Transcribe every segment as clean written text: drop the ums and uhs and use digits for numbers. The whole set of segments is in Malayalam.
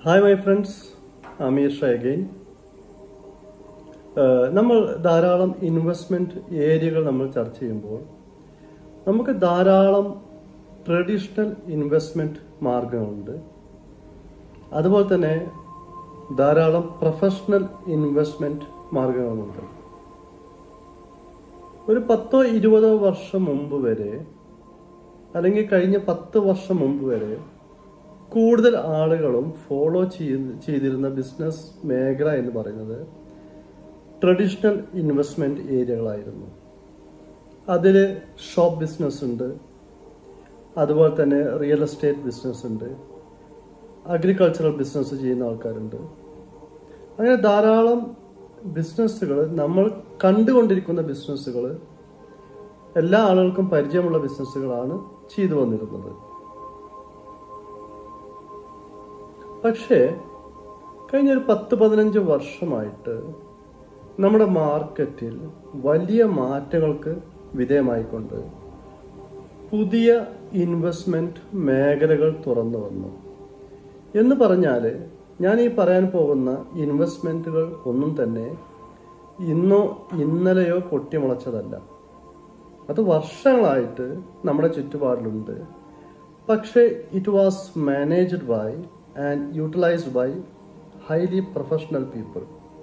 Hi my friends, Ameer Shah again. നമ്മൾ ധാരാളം ഇൻവെസ്റ്റ്മെൻറ്റ് ഏരിയകൾ നമ്മൾ ചർച്ച ചെയ്യുമ്പോൾ നമുക്ക് ധാരാളം ട്രഡീഷണൽ ഇൻവെസ്റ്റ്മെൻറ്റ് മാർഗങ്ങളുണ്ട്. അതുപോലെ തന്നെ ധാരാളം പ്രൊഫഷണൽ ഇൻവെസ്റ്റ്മെൻറ്റ് മാർഗങ്ങളുണ്ട്. ഒരു 10-20 വർഷം മുമ്പ് വരെ, അല്ലെങ്കിൽ കഴിഞ്ഞ 10 വർഷം മുമ്പ് വരെ കൂടുതൽ ആളുകളും ഫോളോ ചെയ്തിരുന്ന ബിസിനസ് മേഖല എന്ന് പറയുന്നത് ട്രഡീഷണൽ ഇൻവെസ്റ്റ്മെൻറ്റ് ഏരിയകളായിരുന്നു. അതിൽ ഷോപ്പ് ബിസിനസ് ഉണ്ട്, അതുപോലെ തന്നെ റിയൽ എസ്റ്റേറ്റ് ബിസിനസ് ഉണ്ട്, അഗ്രികൾച്ചറൽ ബിസിനസ് ചെയ്യുന്ന ആൾക്കാരുണ്ട്. അങ്ങനെ ധാരാളം ബിസിനസ്സുകൾ, നമ്മൾ കണ്ടുകൊണ്ടിരിക്കുന്ന ബിസിനസ്സുകൾ, എല്ലാ ആളുകൾക്കും പരിചയമുള്ള ബിസിനസ്സുകളാണ് ചെയ്തു വന്നിരുന്നത്. പക്ഷേ കഴിഞ്ഞ ഒരു 10-15 വർഷമായിട്ട് നമ്മുടെ മാർക്കറ്റിൽ വലിയ മാറ്റങ്ങൾക്ക് വിധേയമായിക്കൊണ്ട് പുതിയ ഇൻവെസ്റ്റ്മെൻറ്റ് മേഖലകൾ തുറന്നു വന്നു. എന്ന് പറഞ്ഞാൽ ഞാൻ ഈ പറയാൻ പോകുന്ന ഇൻവെസ്റ്റ്മെൻറ്റുകൾ ഒന്നും തന്നെ ഇന്നോ ഇന്നലെയോ പൊട്ടിമുളച്ചതല്ല. അത് വർഷങ്ങളായിട്ട് നമ്മുടെ ചുറ്റുപാടിലുണ്ട്. പക്ഷേ it was managed by and utilized by highly professional people.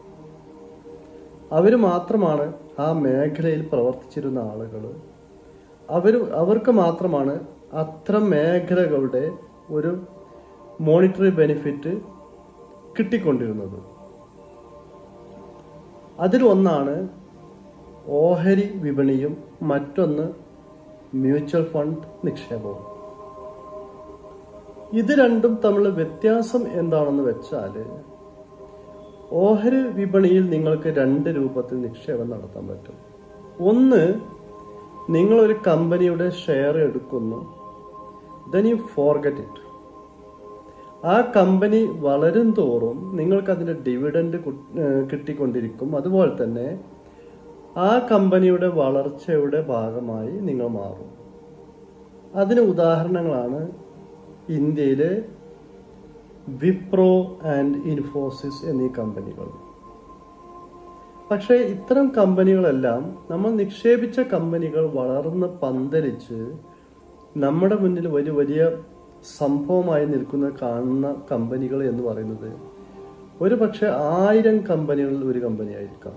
അവർ മാത്രമാണ് ആ മേഖലയിൽ പ്രവർത്തിച്ചിരുന്ന ആളുകൾ. അവർക്ക് മാത്രമാണ് അത്തരം മേഖലകളുടെ ഒരു മോണിറ്ററി ബെനിഫിറ്റ് കിട്ടിക്കൊണ്ടിരുന്നത്. അതിലൊന്നാണ് ഓഹരി വിപണിയും മറ്റൊന്ന് മ്യൂച്വൽ ഫണ്ട് നിക്ഷേപവും. ഇത് രണ്ടും തമ്മിലുള്ള വ്യത്യാസം എന്താണെന്ന് വെച്ചാൽ, ഓഹരി വിപണിയിൽ നിങ്ങൾക്ക് 2 രൂപത്തിൽ നിക്ഷേപം നടത്താൻ പറ്റും. ഒന്ന്, നിങ്ങളൊരു കമ്പനിയുടെ ഷെയർ എടുക്കുന്നു, then you forget it. ആ കമ്പനി വളരും തോറും നിങ്ങൾക്ക് അതിൻ്റെ ഡിവിഡൻഡ് കിട്ടിക്കൊണ്ടിരിക്കും. അതുപോലെ തന്നെ ആ കമ്പനിയുടെ വളർച്ചയുടെ ഭാഗമായി നിങ്ങൾ മാറും. അതിന് ഉദാഹരണങ്ങളാണ് ഇന്ത്യയിലെ വിപ്രോ ആൻഡ് ഇൻഫോസിസ് എന്നീ കമ്പനികൾ. പക്ഷേ ഇത്തരം കമ്പനികളെല്ലാം നമ്മൾ നിക്ഷേപിച്ച കമ്പനികൾ വളർന്ന് പന്തലിച്ച് നമ്മുടെ മുന്നിൽ വലിയ വലിയ സംഭവമായി കാണുന്ന കമ്പനികൾ എന്ന് പറയുന്നത് ഒരു പക്ഷെ 1000 കമ്പനികളിൽ ഒരു കമ്പനിയായിരിക്കാം.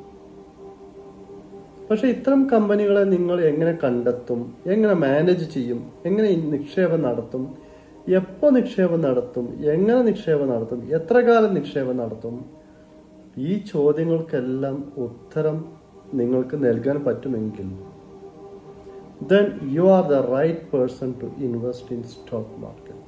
പക്ഷെ ഇത്തരം കമ്പനികളെ നിങ്ങൾ എങ്ങനെ കണ്ടെത്തും, എങ്ങനെ മാനേജ് ചെയ്യും, എങ്ങനെ നിക്ഷേപം നടത്തും, എപ്പോൾ നിക്ഷേപം നടത്തും, എങ്ങനെ നിക്ഷേപം നടത്തും, എത്ര കാലം നിക്ഷേപം നടത്തും, ഈ ചോദ്യങ്ങൾക്കെല്ലാം ഉത്തരം നിങ്ങൾക്ക് നൽകാൻ പറ്റുമെങ്കിൽ then you are the right person to invest in stock market.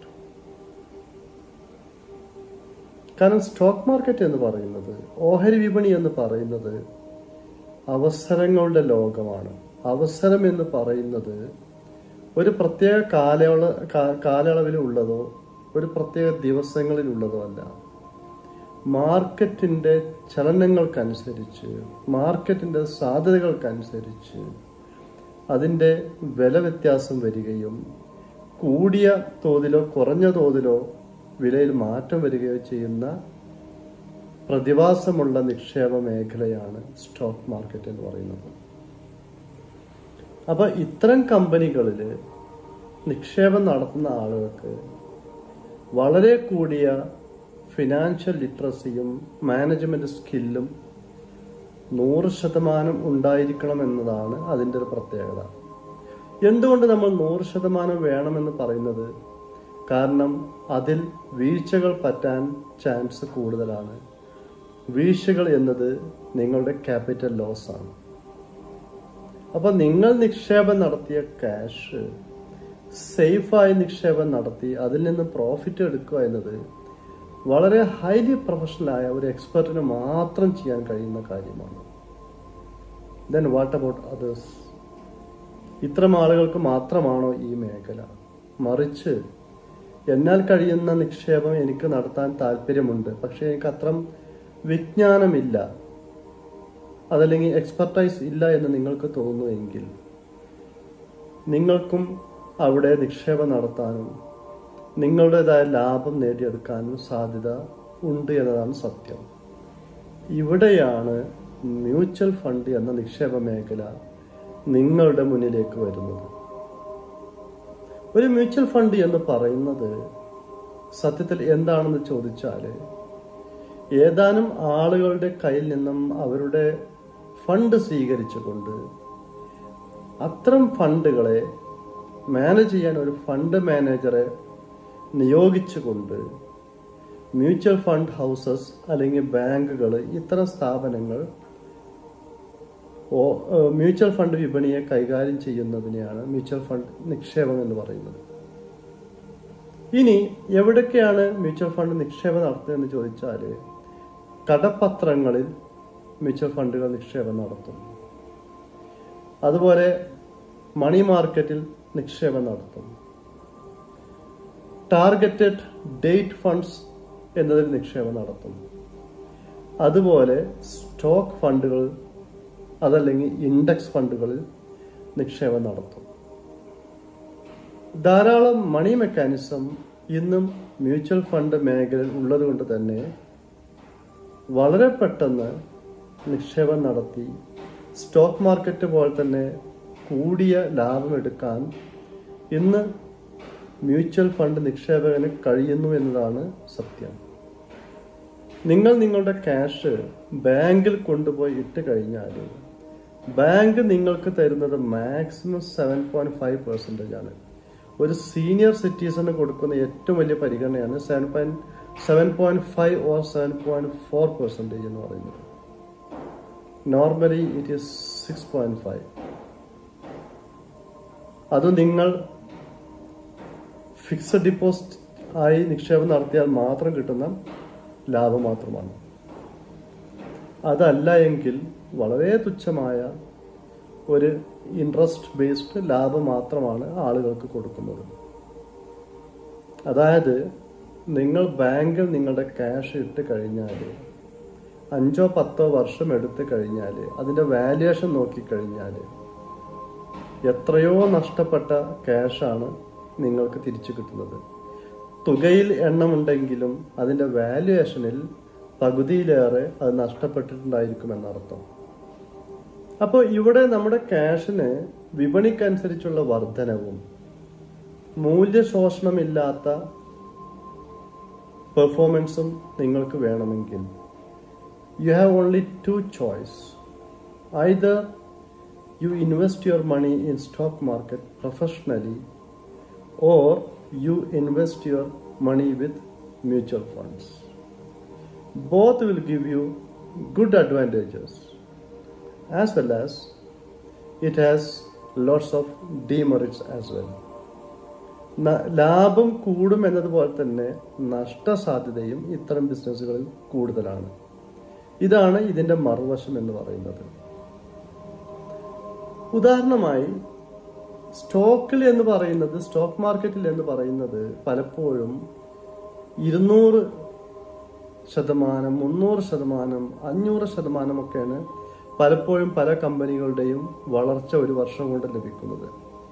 കാരണം സ്റ്റോക്ക് മാർക്കറ്റ് എന്ന് പറയുന്നത്, ഓഹരി വിപണി എന്ന് പറയുന്നത് അവസരങ്ങളുടെ ലോകമാണ്. അവസരം എന്ന് പറയുന്നത് ഒരു പ്രത്യേക കാലയളവിലുള്ളതോ ഒരു പ്രത്യേക ദിവസങ്ങളിലുള്ളതോ അല്ല. മാർക്കറ്റിൻ്റെ ചലനങ്ങൾക്കനുസരിച്ച്, മാർക്കറ്റിൻ്റെ സാധ്യതകൾക്കനുസരിച്ച് അതിൻ്റെ വില വ്യത്യാസം വരികയും കൂടിയ തോതിലോ കുറഞ്ഞ തോതിലോ വിലയിൽ മാറ്റം വരികയോ ചെയ്യുന്ന പ്രതിഭാസമുള്ള നിക്ഷേപ മേഖലയാണ് സ്റ്റോക്ക് മാർക്കറ്റ് എന്ന് പറയുന്നത്. അപ്പോൾ ഇത്തരം കമ്പനികളിൽ നിക്ഷേപം നടത്തുന്ന ആളുകൾക്ക് വളരെ കൂടിയ ഫിനാൻഷ്യൽ ലിറ്ററസിയും മാനേജ്മെന്റ് സ്കില്ലും 100% ഉണ്ടായിരിക്കണം എന്നതാണ് അതിൻ്റെ ഒരു പ്രത്യേകത. എന്തുകൊണ്ട് നമ്മൾ 100% വേണമെന്ന് പറയുന്നത്? കാരണം അതിൽ വീഴ്ചകൾ പറ്റാൻ ചാൻസ് കൂടുതലാണ്. വീഴ്ചകൾ എന്നത് നിങ്ങളുടെ ക്യാപിറ്റൽ ലോസ് ആണ്. അപ്പോൾ നിങ്ങൾ നിക്ഷേപം നടത്തിയ ക്യാഷ് സേഫായി നിക്ഷേപം നടത്തി അതിൽ നിന്ന് പ്രോഫിറ്റ് എടുക്കുക എന്നത് വളരെ ഹൈലി പ്രൊഫഷണലായ ഒരു എക്സ്പെർട്ടിന് മാത്രം ചെയ്യാൻ കഴിയുന്ന കാര്യമാണ്. Then what about others? ഇത്തരം ആളുകൾക്ക് മാത്രമാണോ ഈ മേഖല? മറിച്ച് എന്നാൽ കഴിയുന്ന നിക്ഷേപം എനിക്ക് നടത്താൻ താല്പര്യമുണ്ട്, പക്ഷേ എനിക്ക് അത്രം വിജ്ഞാനമില്ല, അതല്ലെങ്കിൽ എക്സ്പെർട്ടൈസ് ഇല്ല എന്ന് നിങ്ങൾക്ക് തോന്നുമെങ്കിൽ നിങ്ങൾക്കും അവിടെ നിക്ഷേപം നടത്താനും നിങ്ങളുടേതായ ലാഭം നേടിയെടുക്കാനും സാധ്യത ഉണ്ട് എന്നതാണ് സത്യം. ഇവിടെയാണ് മ്യൂച്വൽ ഫണ്ട് എന്ന നിക്ഷേപ മേഖല നിങ്ങളുടെ മുന്നിലേക്ക് വരുന്നത്. ഒരു മ്യൂച്വൽ ഫണ്ട് എന്ന് പറയുന്നത് സത്യത്തിൽ എന്താണെന്ന് ചോദിച്ചാൽ, ഏതാനും ആളുകളുടെ കയ്യിൽ നിന്നും അവരുടെ ഫണ്ട് സ്വീകരിച്ചുകൊണ്ട് അത്തരം ഫണ്ടുകളെ മാനേജ് ചെയ്യാൻ ഒരു ഫണ്ട് മാനേജറെ നിയോഗിച്ചുകൊണ്ട് മ്യൂച്വൽ ഫണ്ട് ഹൗസസ് അല്ലെങ്കിൽ ബാങ്കുകൾ, ഇത്തരം സ്ഥാപനങ്ങൾ മ്യൂച്വൽ ഫണ്ട് വിപണിയെ കൈകാര്യം ചെയ്യുന്നതിനെയാണ് മ്യൂച്വൽ ഫണ്ട് നിക്ഷേപം എന്ന് പറയുന്നത്. ഇനി എവിടൊക്കെയാണ് മ്യൂച്വൽ ഫണ്ട് നിക്ഷേപം നടത്തുന്നതെന്ന് ചോദിച്ചാൽ, കടപ്പത്രങ്ങളിൽ മ്യൂച്വൽ ഫണ്ടുകൾ നിക്ഷേപം നടത്തും. അതുപോലെ മണി മാർക്കറ്റിൽ നിക്ഷേപം നടത്തും. ടാർഗറ്റഡ് ഡേറ്റ് ഫണ്ട്സ് എന്നതിൽ നിക്ഷേപം നടത്തും. അതുപോലെ സ്റ്റോക്ക് ഫണ്ടുകൾ അതല്ലെങ്കിൽ ഇൻഡെക്സ് ഫണ്ടുകളിൽ നിക്ഷേപം നടത്തും. ധാരാളം മണി മെക്കാനിസം ഇന്നും മ്യൂച്വൽ ഫണ്ട് മേഖലയിൽ ഉള്ളതുകൊണ്ട് തന്നെ വളരെ പെട്ടെന്ന് നിക്ഷേപം നടത്തി സ്റ്റോക്ക് മാർക്കറ്റ് പോലെ തന്നെ കൂടിയ ലാഭം എടുക്കാൻ ഇന്ന് മ്യൂച്വൽ ഫണ്ട് നിക്ഷേപകന് കഴിയുന്നു എന്നതാണ് സത്യം. നിങ്ങൾ നിങ്ങളുടെ ക്യാഷ് ബാങ്കിൽ കൊണ്ടുപോയി ഇട്ട് കഴിഞ്ഞാൽ ബാങ്ക് നിങ്ങൾക്ക് തരുന്നത് മാക്സിമം 7.5% ആണ്. ഒരു സീനിയർ സിറ്റിസണ് കൊടുക്കുന്ന ഏറ്റവും വലിയ പരിഗണനയാണ് 7.5 or 7.4% എന്ന് പറയുന്നത്. Normally it is 6.5. അത് നിങ്ങൾ ഫിക്സഡ് ഡിപ്പോസിറ്റ് ആയി നിക്ഷേപം നടത്തിയാൽ മാത്രം കിട്ടുന്ന ലാഭം മാത്രമാണ്. അതല്ല എങ്കിൽ വളരെ തുച്ഛമായ ഒരു ഇൻട്രസ്റ്റ് ബേസ്ഡ് ലാഭം മാത്രമാണ് ആളുകൾക്ക് കൊടുക്കുന്നത്. അതായത് നിങ്ങൾ ബാങ്കിൽ നിങ്ങളുടെ ക്യാഷ് ഇട്ട് കഴിഞ്ഞാൽ 5-10 വർഷം എടുത്തു കഴിഞ്ഞാൽ അതിൻ്റെ വാല്യുവേഷൻ നോക്കിക്കഴിഞ്ഞാൽ എത്രയോ നഷ്ടപ്പെട്ട ക്യാഷാണ് നിങ്ങൾക്ക് തിരിച്ചു കിട്ടുന്നത്. തുകയിൽ എണ്ണമുണ്ടെങ്കിലും അതിൻ്റെ വാല്യുവേഷനിൽ പകുതിയിലേറെ അത് നഷ്ടപ്പെട്ടിട്ടുണ്ടായിരിക്കുമെന്നർത്ഥം. അപ്പോൾ ഇവിടെ നമ്മുടെ ക്യാഷിന് വിപണിക്കനുസരിച്ചുള്ള വർധനവും മൂല്യശോഷണമില്ലാത്ത പെർഫോമൻസും നിങ്ങൾക്ക് വേണമെങ്കിൽ you have only two choice. Either you invest your money in stock market professionally or you invest your money with mutual funds. Both will give you good advantages as well as it has lots of demerits as well. ലാഭം കൂടും എന്നതുപോലെ തന്നെ നഷ്ടസാധ്യതയും ഇത്തരം ബിസിനസ്സുകളിൽ കൂടുതലാണ്. ഇതാണ് ഇതിന്റെ മറുവശം എന്ന് പറയുന്നത്. ഉദാഹരണമായി സ്റ്റോക്ക് മാർക്കറ്റിൽ എന്ന് പറയുന്നത് പലപ്പോഴും 200%, 300%, 500% ഒക്കെയാണ് പലപ്പോഴും പല കമ്പനികളുടെയും വളർച്ച ഒരു വർഷം കൊണ്ട് ലഭിക്കുന്നത്.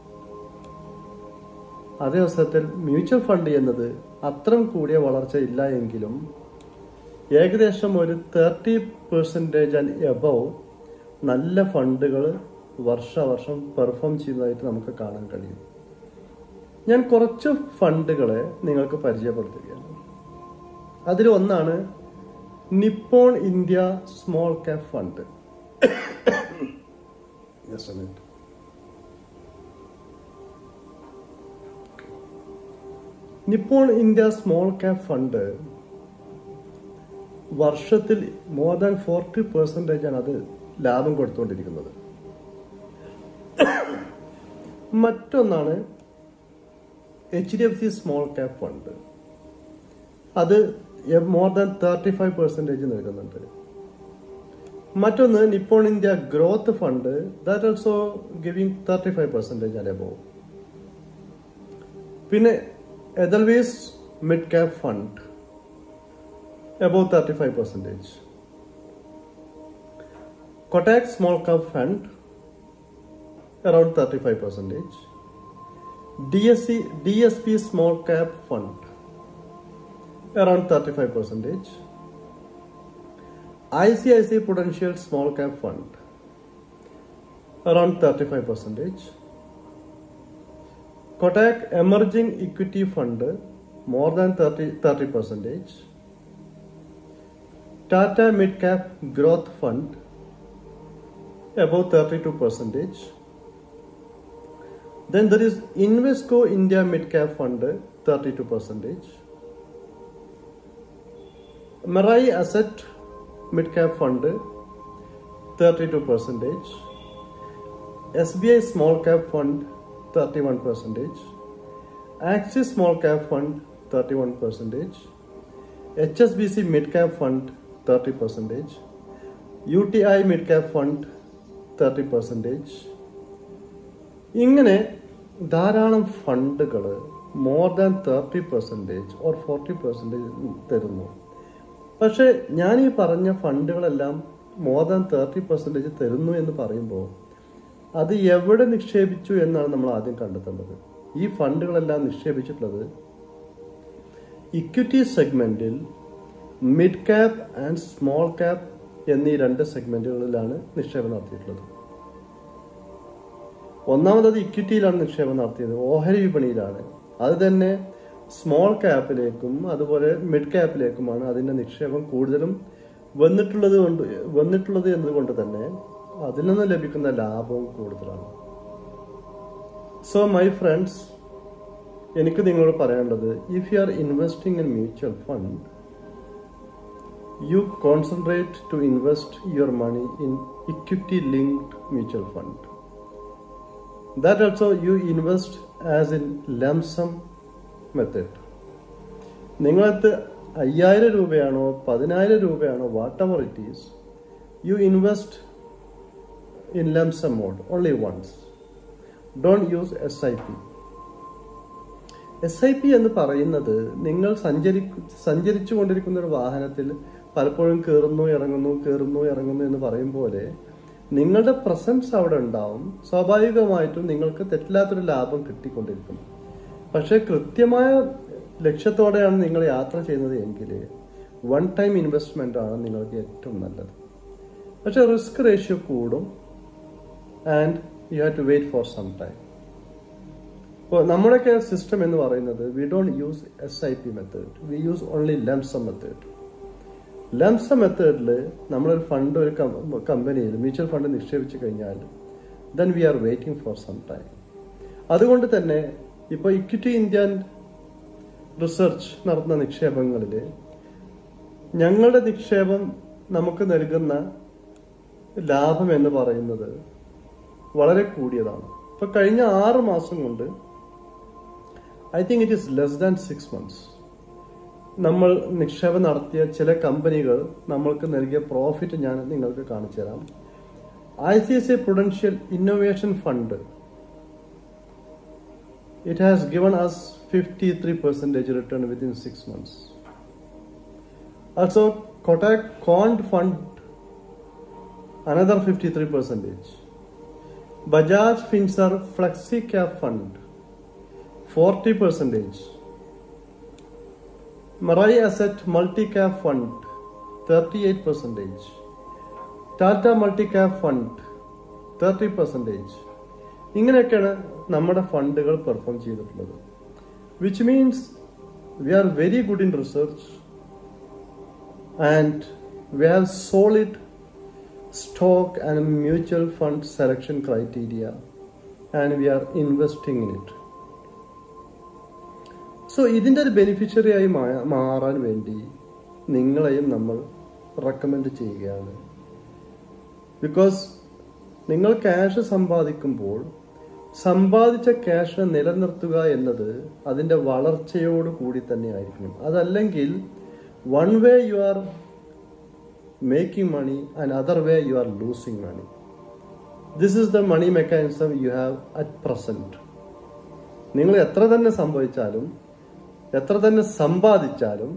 അതേ അവസരത്തിൽ മ്യൂച്വൽ ഫണ്ട് എന്നത് അത്രയും കൂടിയ വളർച്ച ഇല്ല എങ്കിലും ഏകദേശം ഒരു 30% ആൻഡ് എബവ് നല്ല ഫണ്ടുകൾ വർഷം പെർഫോം ചെയ്യുന്നതായിട്ട് നമുക്ക് കാണാൻ കഴിയും. ഞാൻ കുറച്ച് ഫണ്ടുകളെ നിങ്ങൾക്ക് പരിചയപ്പെടുത്തുകയാണ്. അതിൽ ഒന്നാണ് Nippon India small cap fund. Nippon India small cap fund വർഷത്തിൽ മോർ ദാൻ 40% ആണ് അത് ലാഭം കൊടുത്തുകൊണ്ടിരിക്കുന്നത്. മറ്റൊന്നാണ് HDFC സ്മോൾ ക്യാപ് ഫണ്ട്. അത് മോർ ദാൻ 35% നൽകുന്നുണ്ട്. മറ്റൊന്ന് Nippon India growth fund, that also giving 35% and above. പിന്നെ Edelweiss mid cap fund above 35%. Kotak small cap fund around 35%. DSP Small Cap Fund around 35%. ICICI Prudential Small Cap Fund around 35%. Kotak Emerging Equity Fund more than 30%. Tata Mid Cap Growth Fund about 32%. Then there is Invesco India Mid Cap Fund 32%. Marai Asset Mid Cap Fund 32%. SBI Small Cap Fund 31%. Axis Small Cap Fund 31%. HSBC Mid Cap Fund 30%. UTI Mid Cap Fund 30%. ഇങ്ങനെ ധാരാളം ഫണ്ടുകൾ മോർ ദാൻ 30% ഓർ 40% തരുന്നു. പക്ഷെ ഞാൻ ഈ പറഞ്ഞ ഫണ്ടുകളെല്ലാം മോർ ദാൻ 30% തരുന്നു എന്ന് പറയുമ്പോൾ അത് എവിടെ നിക്ഷേപിച്ചു എന്നാണ് നമ്മൾ ആദ്യം കണ്ടെത്തേണ്ടത്. ഈ ഫണ്ടുകളെല്ലാം നിക്ഷേപിച്ചിട്ടുള്ളത് ഇക്വിറ്റി സെഗ്മെന്റിൽ mid cap and small cap എന്നീ രണ്ട് സെഗ്മെന്റുകളിലാണ് നിക്ഷേപം നടത്തിയിട്ടുള്ളത്. ഒന്നാമത് ഇക്വിറ്റിയിലാണ് നിക്ഷേപം നടത്തിയത്, ഓഹരി വിപണിയിലാണ്. അത് തന്നെ സ്മോൾ ക്യാപ്പിലേക്കും അതുപോലെ മിഡ് ക്യാപ്പിലേക്കുമാണ് അതിൻ്റെ നിക്ഷേപം കൂടുതലും വന്നിട്ടുള്ളത് എന്നതുകൊണ്ട് തന്നെ അതിൽ നിന്ന് ലഭിക്കുന്ന ലാഭവും കൂടുതലാണ്. സോ മൈ ഫ്രണ്ട്സ്, എനിക്ക് നിങ്ങളോട് പറയാനുള്ളത്, if you are investing in mutual fund, you concentrate to invest your money in equity linked mutual fund. That also you invest as in lump sum method. നിങ്ങൾക്ക് 5000 രൂപയാണോ 10000 രൂപയാണോ whatever it is, you invest in lump sum mode only once. Don't use SIP. SIP എന്ന് പറയുന്നത് നിങ്ങൾ സഞ്ചരിച്ചു കൊണ്ടിരിക്കുന്ന ഒരു വാഹനത്തിൽ പലപ്പോഴും കയറുന്നു ഇറങ്ങുന്നു എന്ന് പറയും പോലെ നിങ്ങളുടെ പ്രസൻസ് അവിടെ ഉണ്ടാവും. സ്വാഭാവികമായിട്ടും നിങ്ങൾക്ക് തെറ്റില്ലാത്തൊരു ലാഭം കിട്ടിക്കൊണ്ടിരിക്കും. പക്ഷെ കൃത്യമായ ലക്ഷ്യത്തോടെയാണ് നിങ്ങൾ യാത്ര ചെയ്യുന്നത് എങ്കിൽ വൺ ടൈം ഇൻവെസ്റ്റ്മെന്റ് ആണ് നിങ്ങൾക്ക് ഏറ്റവും നല്ലത്. പക്ഷെ റിസ്ക് റേഷ്യോ കൂടും and you have to wait for some time. ഇപ്പോൾ നമ്മുടെയൊക്കെ സിസ്റ്റം എന്ന് പറയുന്നത് we don't use SIP method, we use only lump sum method. Lump sum മെത്തേഡിൽ നമ്മളൊരു ഫണ്ട് ഒരു കമ്പനിയിൽ മ്യൂച്വൽ ഫണ്ട് നിക്ഷേപിച്ചു കഴിഞ്ഞാൽ then we are waiting for some time. അതുകൊണ്ട് തന്നെ ഇപ്പോൾ ഇക്വിറ്റി ഇന്ത്യ റിസർച്ച് നടത്തുന്ന നിക്ഷേപങ്ങളിൽ ഞങ്ങളുടെ നിക്ഷേപം നമുക്ക് നൽകുന്ന ലാഭം എന്ന് പറയുന്നത് വളരെ കൂടിയതാണ്. ഇപ്പൊ കഴിഞ്ഞ 6 മാസം കൊണ്ട് I think it is less than 6 months നമ്മൾ നിക്ഷേപം നടത്തിയ ചില കമ്പനികൾ നമ്മൾക്ക് നൽകിയ പ്രോഫിറ്റ് ഞാൻ നിങ്ങൾക്ക് കാണിച്ചു തരാം. ICICI Prudential Innovation Fund, it has given us 53% return within 6 months. Also Kotak Quant Fund another 53%. Bajaj Finserv Flexi Cap Fund 40%. Marai Asset Multi Cap Fund 38%. Tata Multi Cap Fund 30%. ഇങ്ങനെയൊക്കെയാണ് നമ്മുടെ ഫണ്ടുകൾ പെർഫോം ചെയ്തിട്ടുള്ളത്. Which means we are very good in research and we have solid stock and mutual fund selection criteria and we are investing in it. So ഇതിൻ്റെ ഒരു ബെനിഫിഷ്യറി ആയി മാറാൻ വേണ്ടി നിങ്ങളെയും നമ്മൾ റെക്കമെൻഡ് ചെയ്യുകയാണ്. ബിക്കോസ് നിങ്ങൾ ക്യാഷ് സമ്പാദിക്കുമ്പോൾ സമ്പാദിച്ച ക്യാഷിനെ നിലനിർത്തുക എന്നത് അതിൻ്റെ വളർച്ചയോട് കൂടി തന്നെ ആയിരിക്കണം. അതല്ലെങ്കിൽ one way you are making money and other way you are losing money. This is the money mechanism you have at present. നിങ്ങൾ എത്ര തന്നെ സമ്പാദിച്ചാലും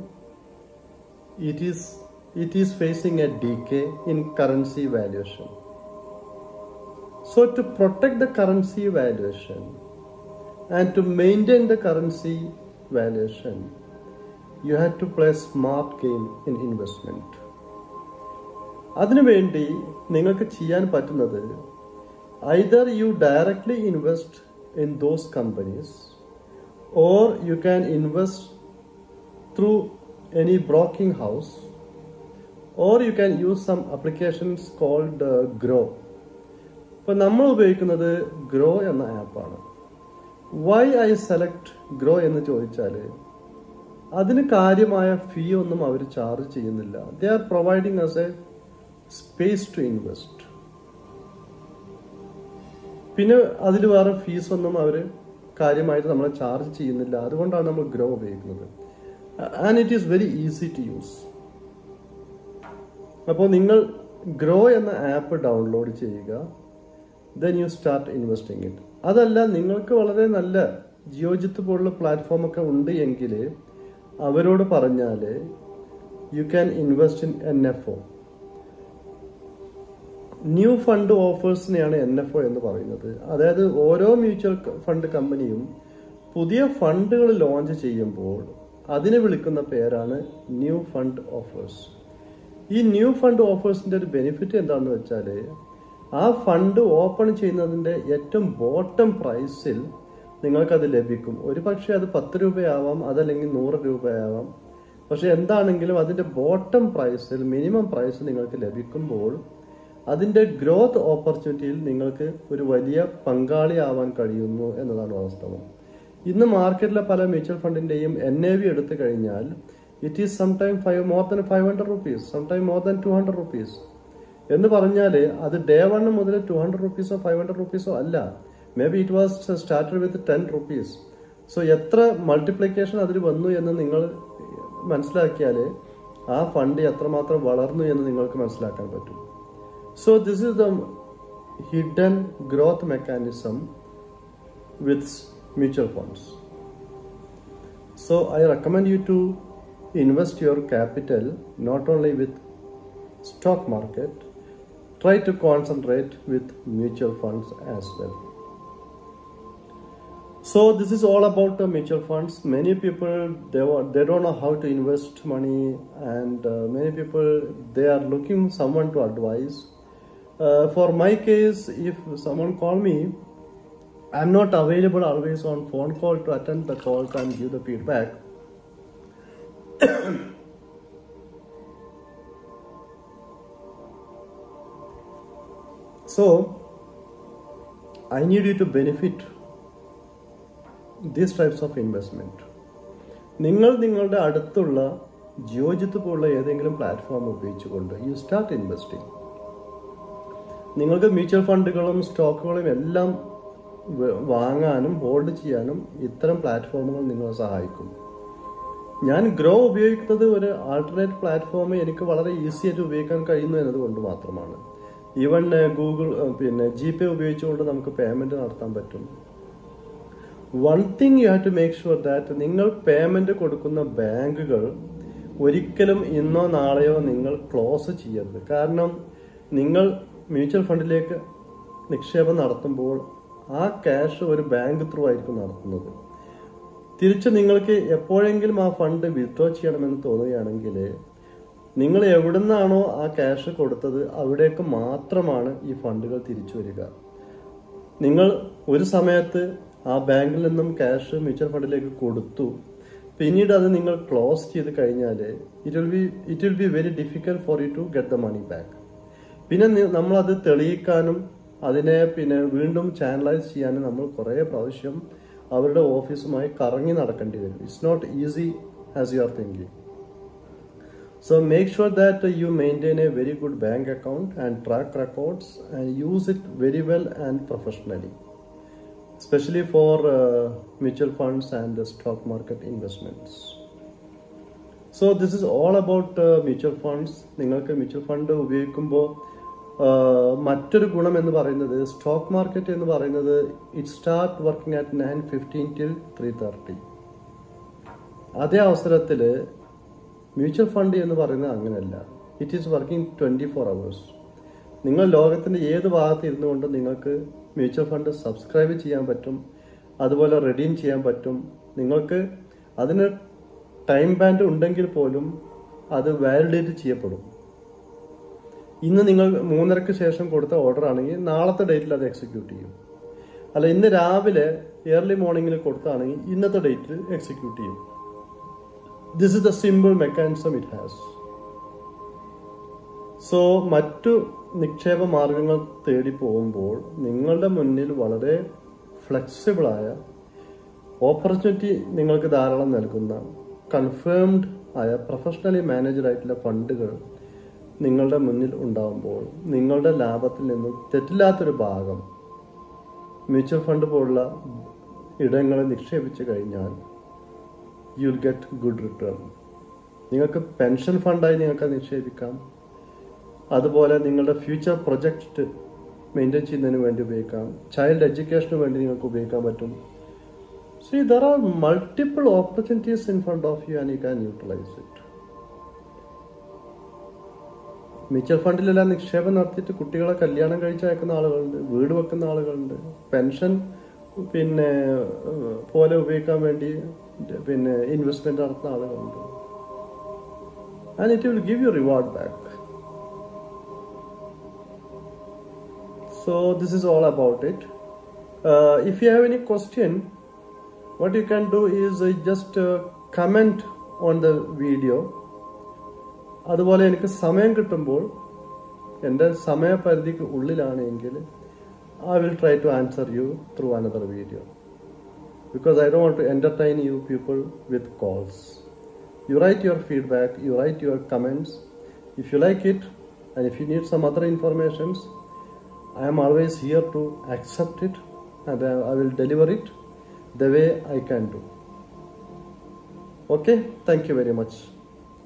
it is facing a decay in currency valuation. So to protect the currency valuation and to maintain the currency valuation, you have to play smart game in investment. അതിനുവേണ്ടി നിങ്ങൾക്ക് ചെയ്യാൻ പറ്റുന്നത് either you directly invest in those companies or you can invest through any broking house or you can use some applications called Grow. ഇപ്പോൾ നമ്മൾ ഉപയോഗിക്കുന്നത് ഗ്രോ എന്ന ആപ്പാണ്. വൈ ഐ സെലക്ട് ഗ്രോ എന്ന് ചോദിച്ചാൽ അതിന് കാര്യമായ ഫീ ഒന്നും അവർ ചാർജ് ചെയ്യുന്നില്ല. They are providing us a space to invest. പിന്നെ അതിൽ വേറെ ഫീസ് ഒന്നും അവർ കാര്യമായിട്ട് നമ്മളെ ചാർജ് ചെയ്യുന്നില്ല. അതുകൊണ്ടാണ് നമ്മൾ ഗ്രോ ഉപയോഗിക്കുന്നത്. And it is very easy to use. അപ്പോൾ നിങ്ങൾ ഗ്രോ എന്ന ആപ്പ് ഡൗൺലോഡ് ചെയ്യുക. Then you start investing it. അതല്ല, നിങ്ങൾക്ക് വളരെ നല്ല ജിയോജിത്ത് പോലുള്ള പ്ലാറ്റ്ഫോമൊക്കെ ഉണ്ട് എങ്കിൽ അവരോട് പറഞ്ഞാൽ you can invest in NFO. New fund ഓഫേഴ്സിനെയാണ് NFO എന്ന് പറയുന്നത്. അതായത് ഓരോ മ്യൂച്വൽ ഫണ്ട് കമ്പനിയും പുതിയ ഫണ്ടുകൾ ലോഞ്ച് ചെയ്യുമ്പോൾ അതിനെ വിളിക്കുന്ന പേരാണ് ന്യൂ ഫണ്ട് ഓഫേഴ്സ്. ഈ ന്യൂ ഫണ്ട് ഓഫേഴ്സിന്റെ ഒരു ബെനിഫിറ്റ് എന്താണെന്ന് വെച്ചാൽ ആ ഫണ്ട് ഓപ്പൺ ചെയ്യുന്നതിൻ്റെ ഏറ്റവും ബോട്ടം പ്രൈസിൽ നിങ്ങൾക്കത് ലഭിക്കും. ഒരു പക്ഷേ അത് 10 രൂപയാവാം, അതല്ലെങ്കിൽ 100 രൂപയാവാം. പക്ഷെ എന്താണെങ്കിലും അതിൻ്റെ ബോട്ടം പ്രൈസിൽ മിനിമം പ്രൈസ് നിങ്ങൾക്ക് ലഭിക്കുമ്പോൾ അതിൻ്റെ ഗ്രോത്ത് ഓപ്പർച്യൂണിറ്റിയിൽ നിങ്ങൾക്ക് ഒരു വലിയ പങ്കാളിയാവാൻ കഴിയുന്നു എന്നതാണ് വാസ്തവം. ഇന്ന് മാർക്കറ്റിലെ പല മ്യൂച്വൽ ഫണ്ടിൻ്റെയും NAV എടുത്തു കഴിഞ്ഞാൽ it is sometime more than 500 rupees, sometime more than 200 rupees എന്ന് പറഞ്ഞാൽ അത് ഡേ 1 മുതൽ 200 റുപ്പീസോ 500 റുപ്പീസോ അല്ല. May be it was started with 10 rupees. So എത്ര മൾട്ടിപ്ലിക്കേഷൻ അതിൽ വന്നു എന്ന് നിങ്ങൾ മനസ്സിലാക്കിയാൽ ആ ഫണ്ട് എത്രമാത്രം വളർന്നു എന്ന് നിങ്ങൾക്ക് മനസ്സിലാക്കാൻ പറ്റും. So this is the hidden growth mechanism with mutual funds. So I recommend you to invest your capital not only with stock market, try to concentrate with mutual funds as well. So this is all about the mutual funds. Many people they don't know how to invest money, and many people they are looking someone to advise. For my case, if someone call me, I'm not available always on phone call to attend the calls and give the feedback. So I need you to benefit these types of investment. നിങ്ങൾ നിങ്ങളുടെ അടുത്തുള്ള ജിയോജിത്ത് പോലുള്ള ഏതെങ്കിലും പ്ലാറ്റ്ഫോം ഉപയോഗിച്ചുകൊണ്ട് യു സ്റ്റാർട്ട് ഇൻവെസ്റ്റിംഗ്. നിങ്ങൾക്ക് മ്യൂച്വൽ ഫണ്ടുകളും സ്റ്റോക്കുകളും എല്ലാം വാങ്ങാനും ഹോൾഡ് ചെയ്യാനും ഇത്തരം പ്ലാറ്റ്ഫോമുകൾ നിങ്ങളെ സഹായിക്കും. ഞാൻ ഗ്രോ ഉപയോഗിക്കുന്നത് ഒരു ആൾട്ടർനേറ്റ് പ്ലാറ്റ്ഫോം എനിക്ക് വളരെ ഈസി ആയിട്ട് ഉപയോഗിക്കാൻ കഴിയുന്നു എന്നതുകൊണ്ട് മാത്രമാണ്. ഈവൻ ഗൂഗിൾ GPay ഉപയോഗിച്ചുകൊണ്ട് നമുക്ക് പേയ്മെന്റ് നടത്താൻ പറ്റും. One thing you have to make sure that നിങ്ങൾ പേയ്മെന്റ് കൊടുക്കുന്ന ബാങ്കുകൾ ഒരിക്കലും ഇന്നോ നാളെയോ നിങ്ങൾ ക്ലോസ് ചെയ്യരുത്. കാരണം നിങ്ങൾ മ്യൂച്വൽ ഫണ്ടിലേക്ക് നിക്ഷേപം നടത്തുമ്പോൾ ആ ക്യാഷ് ഒരു ബാങ്ക് ത്രൂ ആയിരിക്കും നടത്തുന്നത്. തിരിച്ച് നിങ്ങൾക്ക് എപ്പോഴെങ്കിലും ആ ഫണ്ട് വിത്ഡ്രോ ചെയ്യണമെന്ന് തോന്നുകയാണെങ്കിൽ നിങ്ങൾ എവിടുന്നാണോ ആ ക്യാഷ് കൊടുത്തത് അവിടേക്ക് മാത്രമാണ് ഈ ഫണ്ടുകൾ തിരിച്ചു വരിക. നിങ്ങൾ ഒരു സമയത്ത് ആ ബാങ്കിൽ നിന്നും ക്യാഷ് മ്യൂച്വൽ ഫണ്ടിലേക്ക് കൊടുത്തു, പിന്നീട് അത് നിങ്ങൾ ക്ലോസ് ചെയ്ത് കഴിഞ്ഞാൽ it will be very difficult for you to get the money back. പിന്നെ നമ്മളത് തെളിയിക്കാനും അതിനെ വീണ്ടും ചാനലൈസ് ചെയ്യാനും നമ്മൾ കുറേ പ്രാവശ്യം അവരുടെ ഓഫീസുമായി കറങ്ങി നടക്കേണ്ടി വരും. It's not easy as you are thinking. So make sure that you maintain a very good bank account and track records and use it very well and professionally, especially for mutual funds and stock market investments. So this is all about mutual funds. നിങ്ങൾക്ക് മ്യൂച്വൽ ഫണ്ട് ഉപയോഗിക്കുമ്പോൾ മറ്റൊരു ഗുണം എന്ന് പറയുന്നത് സ്റ്റോക്ക് മാർക്കറ്റ് എന്ന് പറയുന്നത് it start working at 9:15 till 3:30. അതേ അവസരത്തിൽ മ്യൂച്വൽ ഫണ്ട് എന്ന് പറയുന്നത് അങ്ങനെയല്ല. It is working 24 hours. നിങ്ങൾ ലോകത്തിൻ്റെ ഏത് ഭാഗത്ത് ഇരുന്നു കൊണ്ട് നിങ്ങൾക്ക് മ്യൂച്വൽ ഫണ്ട് സബ്സ്ക്രൈബ് ചെയ്യാൻ പറ്റും. അതുപോലെ റെഡീം ചെയ്യാൻ പറ്റും. നിങ്ങൾക്ക് അതിന് ടൈം ബാൻഡ് ഉണ്ടെങ്കിൽ പോലും അത് വാലിഡേറ്റ് ചെയ്യപ്പെടും. ഇന്ന് നിങ്ങൾ 3:30 ശേഷം കൊടുത്ത ഓർഡർ ആണെങ്കിൽ നാളത്തെ ഡേറ്റിൽ അത് എക്സിക്യൂട്ട് ചെയ്യും. അല്ല, ഇന്ന് രാവിലെ ഏർലി മോർണിംഗിൽ കൊടുത്താണെങ്കിൽ ഇന്നത്തെ ഡേറ്റിൽ എക്സിക്യൂട്ട് ചെയ്യും. This is the simple mechanism it has. So മറ്റു നിക്ഷേപ മാർഗങ്ങൾ തേടി പോകുമ്പോൾ നിങ്ങളുടെ മുന്നിൽ വളരെ ഫ്ലെക്സിബിളായ ഓപ്പർച്യൂണിറ്റി നിങ്ങൾക്ക് ധാരാളം നൽകുന്ന കൺഫേംഡ് ആയ പ്രൊഫഷണലി മാനേജഡ് ആയിട്ടുള്ള ഫണ്ടുകൾ നിങ്ങളുടെ മുന്നിൽ ഉണ്ടാകുമ്പോൾ നിങ്ങളുടെ ലാഭത്തിൽ നിന്നും തെറ്റില്ലാത്തൊരു ഭാഗം മ്യൂച്വൽ ഫണ്ട് പോലുള്ള ഇടങ്ങളിൽ നിക്ഷേപിച്ചു കഴിഞ്ഞാൽ you will get good return. നിങ്ങൾക്ക് പെൻഷൻ ഫണ്ടായി നിങ്ങൾക്ക് നിക്ഷേപിക്കാം. അതുപോലെ നിങ്ങളുടെ ഫ്യൂച്ചർ പ്രൊജക്റ്റ് മെയിൻറ്റെയിൻ ചെയ്യുന്നതിന് വേണ്ടി ഉപയോഗിക്കാം. ചൈൽഡ് എഡ്യൂക്കേഷന് വേണ്ടി നിങ്ങൾക്ക് ഉപയോഗിക്കാൻ പറ്റും. See, there are multiple opportunities in front of you and you can utilize it. Mutual ഫണ്ടിലെല്ലാം നിക്ഷേപം നടത്തിയിട്ട് കുട്ടികളെ കല്യാണം കഴിച്ചയക്കുന്ന ആളുകളുണ്ട്, വീട് വെക്കുന്ന ആളുകളുണ്ട്, പെൻഷൻ പോലെ ഉപയോഗിക്കാൻ വേണ്ടി ഇൻവെസ്റ്റ്മെന്റ് നടത്തുന്ന ആളുകളുണ്ട്. And it will give you reward back. So this is all about it. If you have any question, what you can do is just comment on the video. അതുപോലെ എനിക്ക് സമയം കിട്ടുമ്പോൾ എൻ്റെ സമയപരിധിക്ക് ഉള്ളിലാണെങ്കിൽ I will try to answer you through another video, because I don't want to entertain you people with calls. You write your feedback, you write your comments. If you like it and if you need some other informations, I am always here to accept it and I will deliver it the way I can do. Okay, thank you very much.